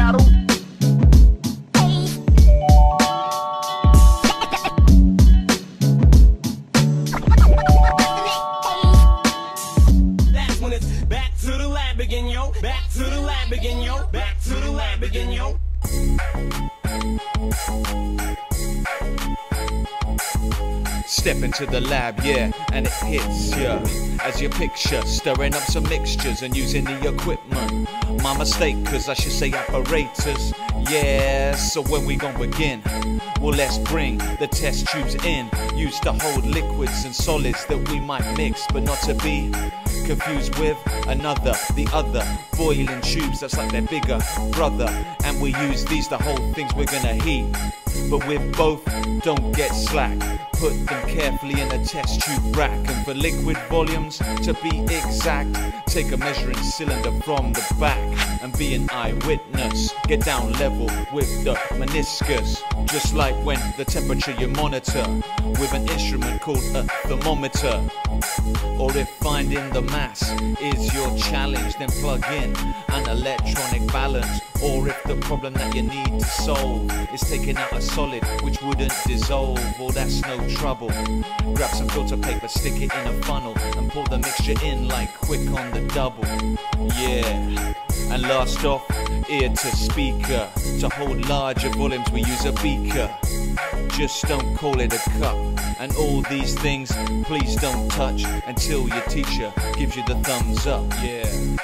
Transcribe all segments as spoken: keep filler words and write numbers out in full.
bottle. That's when it's back to the lab again, yo. Back to the lab again, yo. Back to the lab again, yo. Step into the lab, yeah, and it hits ya as your picture, stirring up some mixtures and using the equipment. My mistake, cause I should say apparatus. Yeah, so when we gon' begin? Well, let's bring the test tubes in, used to hold liquids and solids that we might mix, but not to be confused with another, the other boiling tubes that's like their bigger brother. And we use these to hold things we're gonna heat, but with both, don't get slack. Put them carefully in a test tube rack, and for liquid volumes, to be exact, take a measuring cylinder from the back and be an eyewitness. Get down level with the meniscus, just like when the temperature you monitor with an instrument called a thermometer. Or if finding the mass is your challenge, then plug in an electronic balance. Or if the problem that you need to solve is taking out a solid which wouldn't dissolve, well, that's no trouble. Grab some filter paper, stick it in a funnel, and pour the mixture in like quick on the double. Yeah, and last off, ear to speaker. To hold larger volumes we use a beaker. Just don't call it a cup. And all these things, please don't touch until your teacher gives you the thumbs up. Yeah,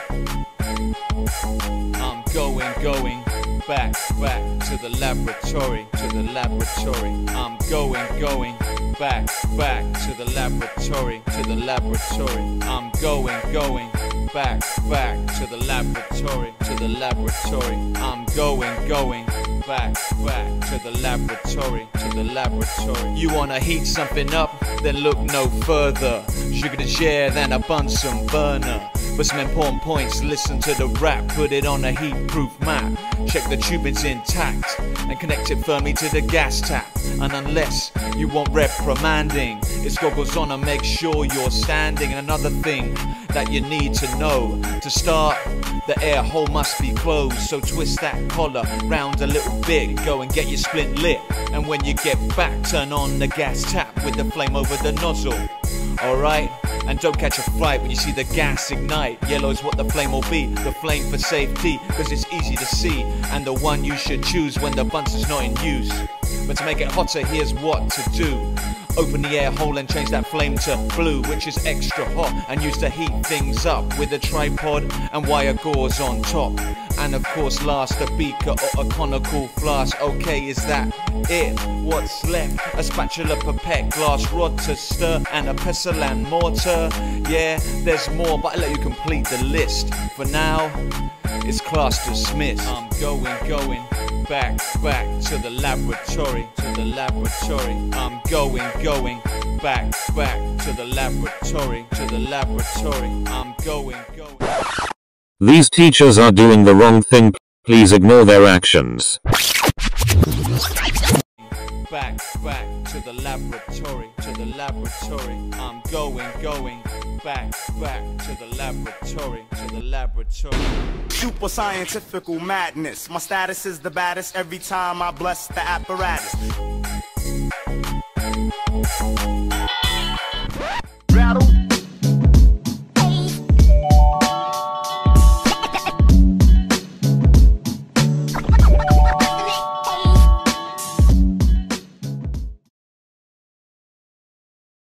I'm going, going back, back to the laboratory, to the laboratory. I'm going, going back, back to the laboratory, to the laboratory. I'm going, going back, back to the laboratory, to the laboratory. I'm going, going back, back to the laboratory, to the laboratory. You wanna heat something up? Then look no further. Sugar to share, then a Bunsen burner. For some important points, listen to the rap, put it on a heat-proof map. Check the tubing's intact and connect it firmly to the gas tap. And unless you want reprimanding, it's goggles on and make sure you're standing. And another thing that you need to know, to start, the air hole must be closed. So twist that collar round a little bit, go and get your splint lit. And when you get back, turn on the gas tap with the flame over the nozzle. Alright? And don't catch a fright when you see the gas ignite. Yellow's what the flame will be, the flame for safety, cause it's easy to see, and the one you should choose when the Bunsen's not in use. But to make it hotter, here's what to do. Open the air hole and change that flame to blue, which is extra hot and used to heat things up, with a tripod and wire gauze on top. And of course last, a beaker or a conical flask. Okay, is that it? What's left? A spatula, pipette, glass rod to stir, and a pestle and mortar. Yeah, there's more, but I'll let you complete the list. For now, it's class dismissed. I'm going, going back, back to the laboratory, to the laboratory. I'm going, going back, back to the laboratory, to the laboratory. I'm going, going. These teachers are doing the wrong thing. Please ignore their actions. Back, back to the laboratory, to the laboratory. I'm going, going back, back to the laboratory, to the laboratory. Super scientifical madness. My status is the baddest every time I bless the apparatus.